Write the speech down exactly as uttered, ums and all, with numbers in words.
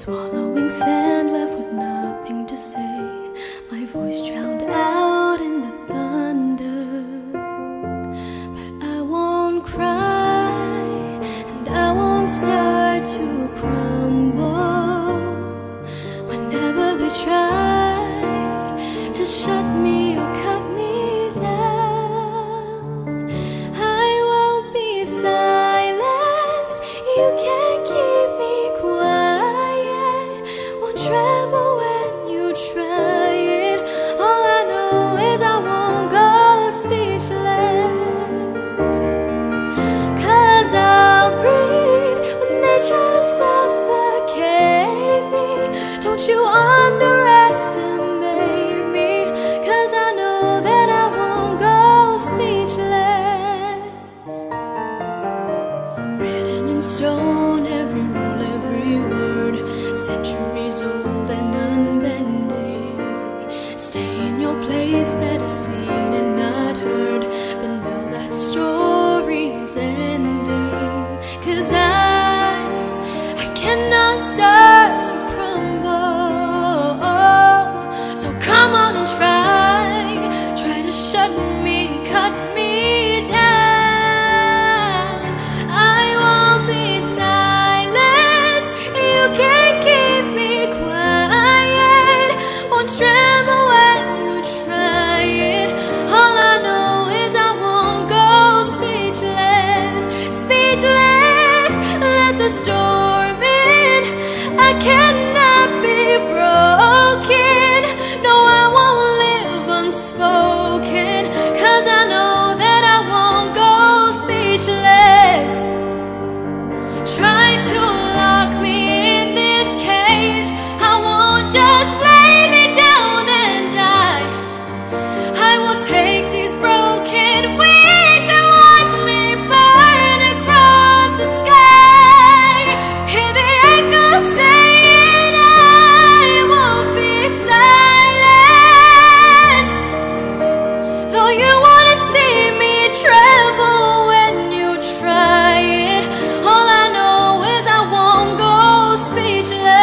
Swallowing sand, left with nothing to say. My voice drowned out in the thunder. But I won't cry, and I won't start to crumble. Whenever they try to shut me or cut me down, I won't be silenced. You can't keep me quiet. Won't tremble when you try it. All I know is I won't go speechless. Cause I'll breathe when they try to suffocate me. Don't you underestimate me. Cause I know that I won't go speechless. Written in stone, every rule, every word, centuries old and unbending. Stay in your place, better seen and not heard. But now that story's ending. Cause I, I cannot start to crumble. So come on and try, try to shut me, cut me down. I won't be silenced. You can't keep me quiet. Won't tremble when you try it. All I know is I won't go speechless, speechless. Let the storm in. I cannot be broken. No, I won't live unspoken. Cause I know that I won't go speechless. Try to lock me in this cage. I won't just lay me down and die. I will take these broken wings and watch me burn across the sky. Hear the echoes saying I won't be silenced. Though you wanna see me tremble when you try it, all I know is I won't go speechless.